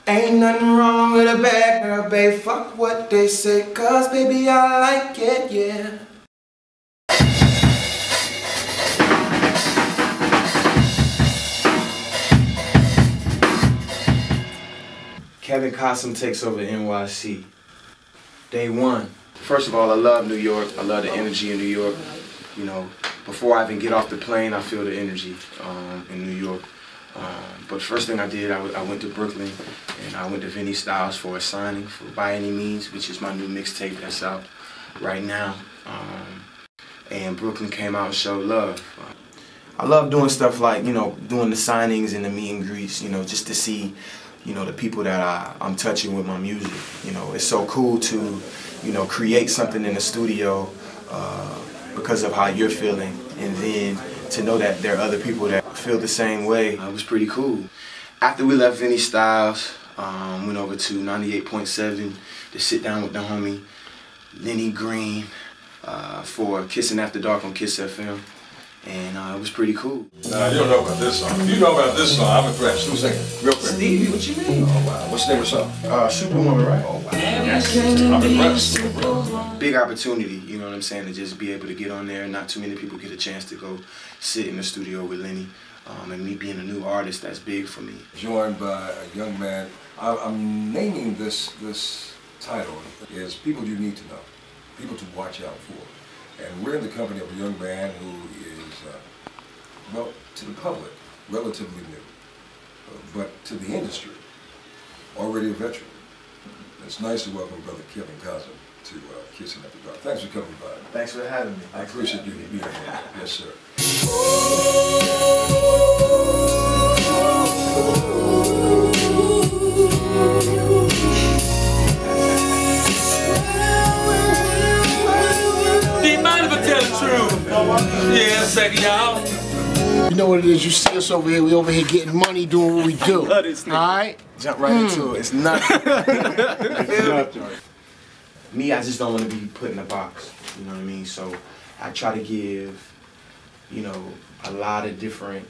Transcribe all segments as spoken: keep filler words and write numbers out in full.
Ain't nothing wrong with a bad girl, babe. Fuck what they say, cause baby I like it, yeah. Kevin Cossom takes over N Y C. Day one. First of all, I love New York. I love the energy in New York. You know, before I even get off the plane, I feel the energy um, in New York. Um, but first thing I did, I, I went to Brooklyn and I went to Vinnie Styles for a signing for By Any Means, which is my new mixtape that's out right now. Um, and Brooklyn came out and showed love. I love doing stuff like, you know, doing the signings and the meet and greets, you know, just to see, you know, the people that I, I'm touching with my music. You know, it's so cool to, you know, create something in the studio uh, because of how you're feeling, and then to know that there are other people that feel the same way. Uh, it was pretty cool. After we left Vinnie Styles, um, went over to ninety-eight point seven to sit down with the homie Lenny Green uh, for Kissing After Dark on Kiss F M. And uh, it was pretty cool. Nah, you don't know about this song. You know about this song, I'm impressed. Who's singing? Real quick. Stevie, what you mean? Oh, wow. What's the name of the song? Uh, Superwoman, right? Oh, wow. Yes. I'm impressed. Big opportunity, you know what I'm saying, to just be able to get on there. Not too many people get a chance to go sit in the studio with Lenny. Um, and me being a new artist, that's big for me. Joined by a young man. I'm naming this, this title is People You Need to Know. People to watch out for. And we're in the company of a young man who is, uh, well, to the public, relatively new, uh, but to the industry, already a veteran. It's nice to welcome Brother Kevin Cossom to uh, Kissing After Dark. Thanks for coming by. Thanks for having me. I appreciate you being here. Yes, sir. Yeah, second y'all. You know what it is, you see us over here, we over here getting money, doing what we do. Alright? Jump right mm. into it. It's nothing. Me, I just don't want to be put in a box. You know what I mean? So I try to give, you know, a lot of different.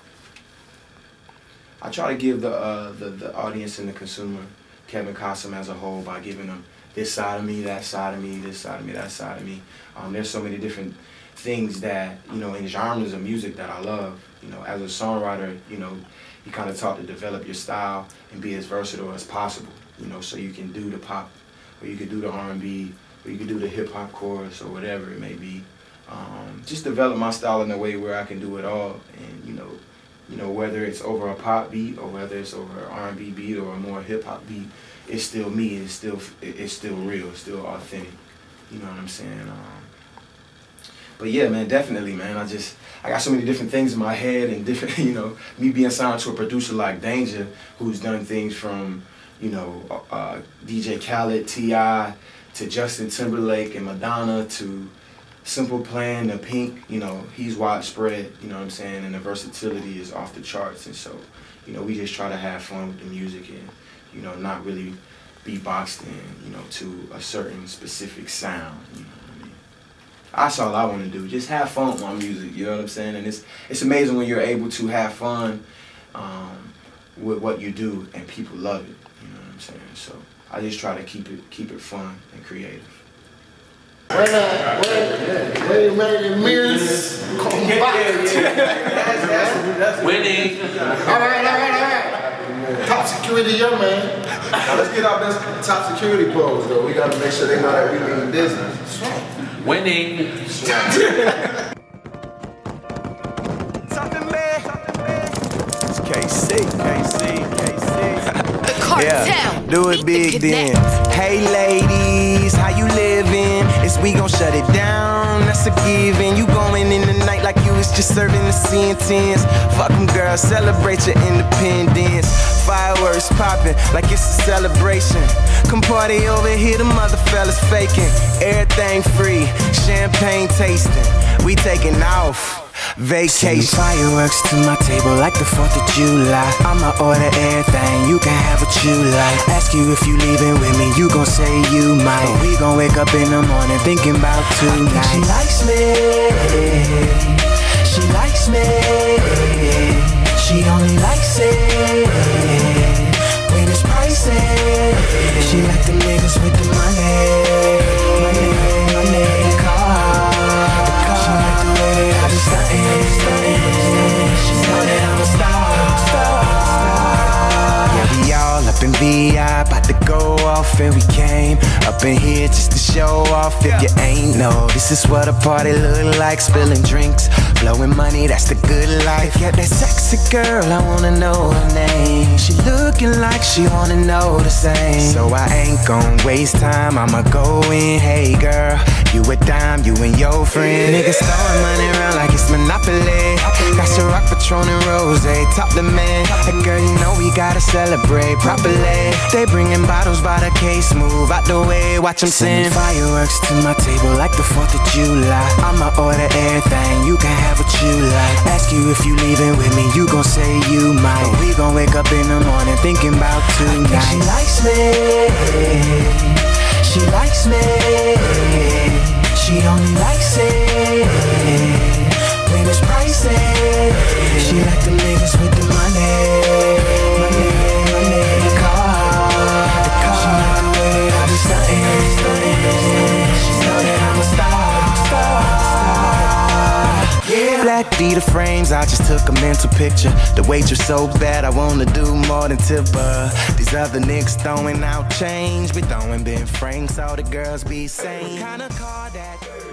I try to give the uh, the the audience and the consumer, Kevin Cossom as a whole, by giving them this side of me, that side of me, this side of me, that side of me. Um, there's so many different things that, you know, in genres of music that I love. You know, as a songwriter, you know, you kind of taught to develop your style and be as versatile as possible. You know, so you can do the pop, or you can do the R and B, or you can do the hip hop chorus, or whatever it may be. Um, just develop my style in a way where I can do it all, and you know, you know, whether it's over a pop beat or whether it's over an R and B beat or a more hip hop beat, it's still me. It's still it's still real. It's still authentic. You know what I'm saying? Um, But yeah, man, definitely, man. I just, I got so many different things in my head and different, you know, me being signed to a producer like Danger, who's done things from, you know, uh, D J Khaled, T I, to Justin Timberlake and Madonna, to Simple Plan, to Pink. You know, he's widespread, you know what I'm saying, and the versatility is off the charts. And so, you know, we just try to have fun with the music and, you know, not really be boxed in, you know, to a certain specific sound, you know. That's all I want to do. Just have fun with my music, you know what I'm saying? And it's it's amazing when you're able to have fun um, with what you do and people love it, you know what I'm saying? So I just try to keep it keep it fun and creative. Wait a minute, wait a minute, miss. Come back. Winning. All right, all right, all right. Top security, young man. Now let's get our best top security pose, though. We got to make sure they know that we mean business. Winning. It's K C, K C, K C. The cartel. Yeah, do it big then. Hey ladies, how you living? Is we gon' shut it down? That's a given. You going in the night like you was just serving the sentence. Fuck them girls, celebrate your independence. Fireworks popping like it's a celebration. Come party over here, the mother fellas faking. Everything free, champagne tasting. We taking off. Vacation. Send fireworks to my table like the fourth of July. I'ma order everything, you can have what you like. Ask you if you leaving with me, you gon' say you might. But we gon' wake up in the morning thinking about tonight. She likes me, she likes me. She only likes it when it's pricey. up in V I, about to go off, and we came up in here just to show off. If you ain't know, this is what a party look like. Spilling drinks, blowing money, that's the good life. Got that sexy girl, I wanna know her name. She looking like she wanna know the same. So I ain't gon' waste time, I'ma go in. Hey girl, you a dime, you and your friend. Niggas throwing money around like it's Monopoly. Got your rock, Patron and Rose, top the man. Hey girl, you know we gotta celebrate properly. They bringing bottles by the case, move out the way, watch them send fireworks to my table like the fourth of July. I'ma order everything, you can have what you like. Ask you if you leaving with me, you gon' say you might. But we gon' wake up in the morning thinking about tonight. She likes me, she likes me. She only likes it when it's pricey. She like the niggas with the money, money, money, the car, the car. She like the way that I be stuntin'. She know that I'm a star, star. Yeah. Black Vita frames, I just took a mental picture. The waitress so bad, I wanna do more than tip her. These other niggas throwing out change, we throwing Ben Franks, all the girls be saying. What kind of car that?